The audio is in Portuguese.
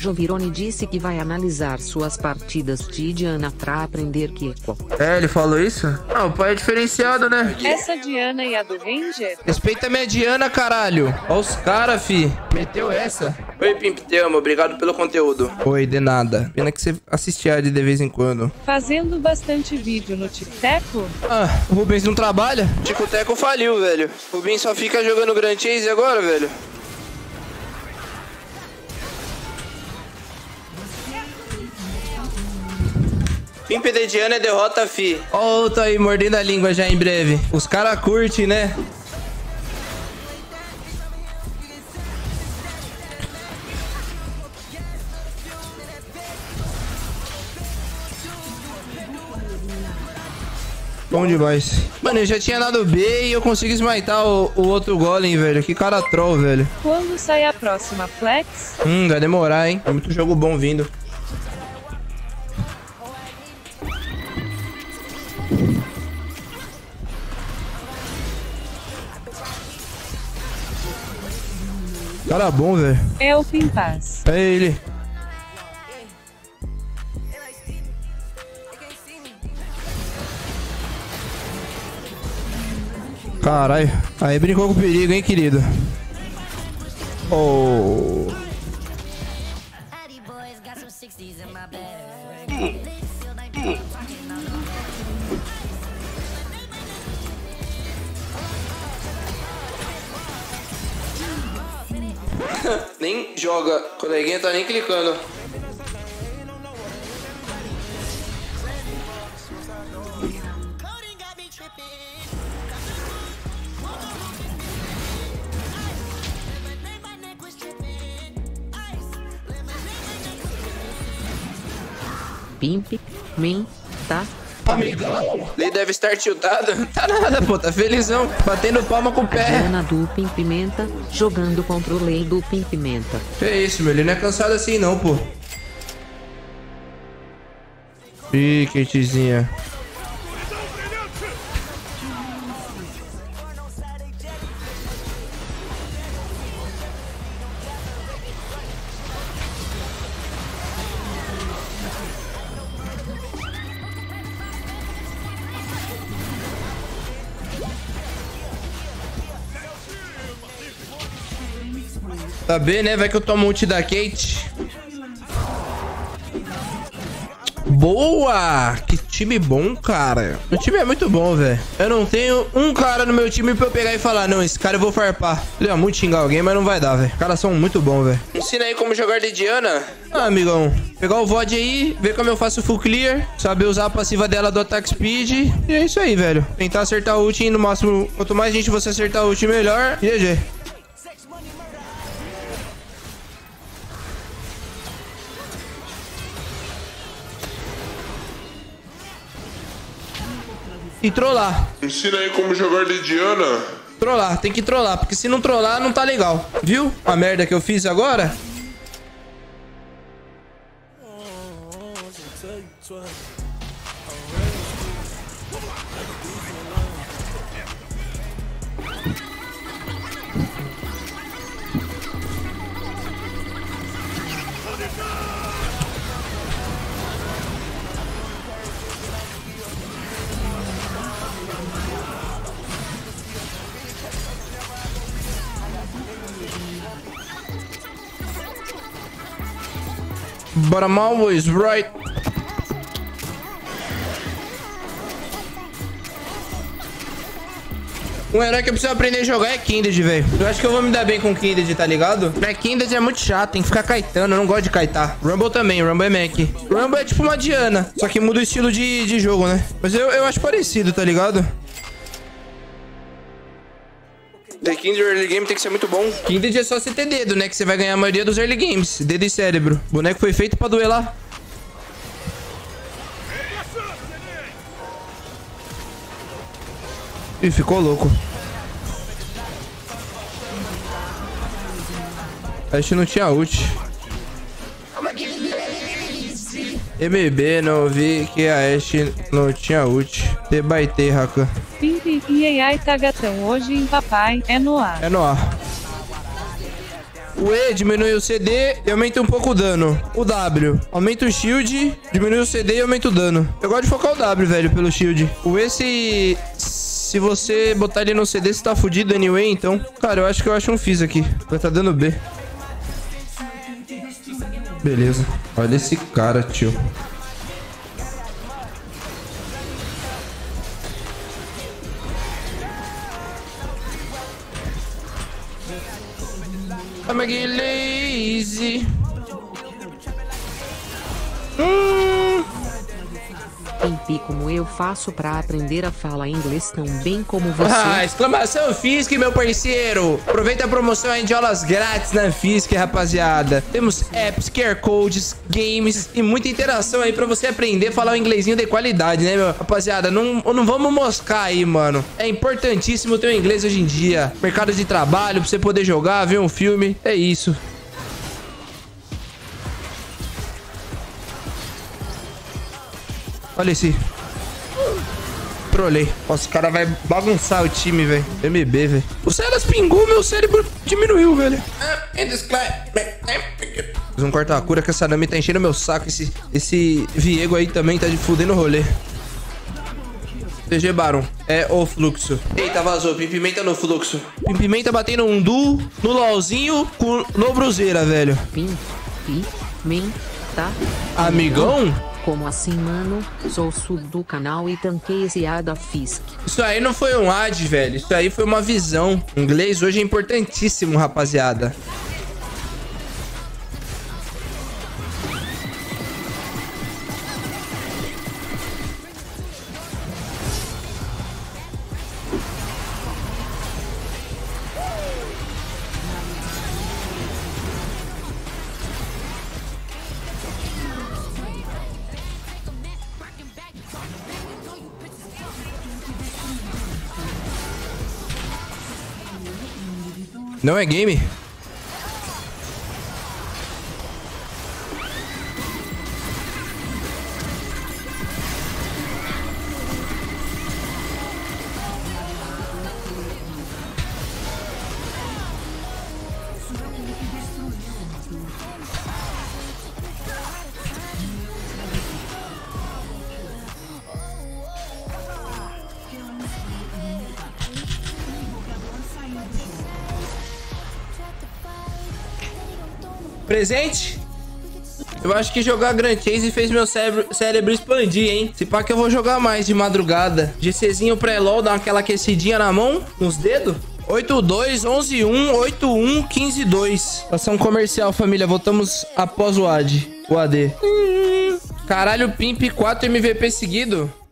Jovirone disse que vai analisar suas partidas de Diana pra aprender Kiko. É, ele falou isso? Ah, o pai é diferenciado, né? Essa Diana e a do Ranger? Respeita minha Diana, caralho. Ó os caras, fi. Meteu essa. Oi, Pimp, te amo. Obrigado pelo conteúdo. Oi, de nada. Pena que você assiste a de vez em quando. Fazendo bastante vídeo no Tico-Teco? Ah, o Rubens não trabalha? Tico-Teco faliu, velho. O Rubens só fica jogando Grand Chase agora, velho. Pimp de Diana é derrota, fi. Ó, outro aí mordendo a língua já em breve. Os caras curtem, né? Bom demais. Mano, eu já tinha dado B e eu consigo smitar o outro golem, velho. Que cara troll, velho. Quando sai a próxima flex? Vai demorar, hein? É muito jogo bom vindo. Cara bom, velho. É o Pimpaz. É ele. Caralho. Aí brincou com o perigo, hein, querido. Oh. Nem joga. O coleguinha tá nem clicando. Pimp, min, tá? Amigão. Ele deve estar tiltado. Tá nada, pô. Tá felizão. Batendo palma com o pé. Diana do Pimpimenta, jogando contra o Lei do Pimpimenta. Que isso, meu. Ele não é cansado assim, não, pô. Ih, Katezinha. Tá bem, né? Vai que eu tomo ult da Kate. Boa! Que time bom, cara. O time é muito bom, velho. Eu não tenho um cara no meu time pra eu pegar e falar, não, esse cara eu vou farpar. Eu ia muito xingar alguém, mas não vai dar, velho. Os caras são muito bons, velho. Ensina aí como jogar de Diana. Ah, amigão. Pegar o VOD aí, ver como eu faço full clear. Saber usar a passiva dela do attack speed. E é isso aí, velho. Tentar acertar o ult e no máximo, quanto mais gente você acertar o ult, melhor. GG. E trollar. Ensina aí como jogar de Diana. Trollar, tem que trollar, porque se não trollar, não tá legal. Viu? A merda que eu fiz agora? But I'm always right. Um herói que eu preciso aprender a jogar é Kindred, velho. Eu acho que eu vou me dar bem com Kindred, tá ligado? Mas Kindred é muito chato, tem que ficar kaitando. Eu não gosto de kaitar. Rumble também, Rumble é Mac. Rumble é tipo uma Diana, só que muda o estilo de jogo, né? Mas eu acho parecido, tá ligado? The Kindred early game tem que ser muito bom. Kindred é só você ter dedo, né? Que você vai ganhar a maioria dos early games. Dedo e cérebro. O boneco foi feito pra duelar. Ih, ficou louco. A gente não tinha ult. MB, não vi que a Ashe não tinha ult. Te baitei, Rakan. Pimp e AI tá gatão hoje em papai. É no ar. É no ar. O E diminui o CD e aumenta um pouco o dano. O W aumenta o shield, diminui o CD e aumenta o dano. Eu gosto de focar o W, velho, pelo shield. O E, se você botar ele no CD, você tá fudido anyway, então... Cara, eu acho que eu acho um Fizz aqui. Vai tá dando B. Beleza. Olha esse cara, tio. I'm a get lazy. Pimpi, como eu faço pra aprender a falar inglês tão bem como você? Exclamação Fisk, meu parceiro. Aproveita a promoção aí de aulas grátis na Fisk, rapaziada. Temos apps, QR codes, games e muita interação aí pra você aprender a falar um inglesinho de qualidade, né, meu? Rapaziada, não vamos moscar aí, mano. É importantíssimo ter o inglês hoje em dia. Mercado de trabalho, pra você poder jogar, ver um filme. É isso. Olha esse. Trolei. Nossa, o cara vai bagunçar o time, velho. MB, velho. O Celas pingou, meu cérebro diminuiu, velho. Fiz um corta-cura que essa Nami tá enchendo meu saco. Esse Viego aí também tá de fudendo o rolê. TG Baron. É o fluxo. Eita, vazou. Pimpimenta no fluxo. Pimpimenta batendo um duo no LOLzinho no Bruzeira, velho. Pimenta. Amigão? Como assim, mano? Sou sub do canal e tanquei esse A da Fisk. Isso aí não foi um ad, velho. Isso aí foi uma visão. O inglês hoje é importantíssimo, rapaziada. Não é game? Presente? Eu acho que jogar Grand Chase fez meu cérebro expandir, hein? Se pá que eu vou jogar mais de madrugada. GCzinho pré-LOL, dá aquela aquecidinha na mão, nos dedos. 8-2, 11-1, 8-1, 15-2. Ação comercial, família. Voltamos após o AD. Caralho, Pimp 4 MVP seguido.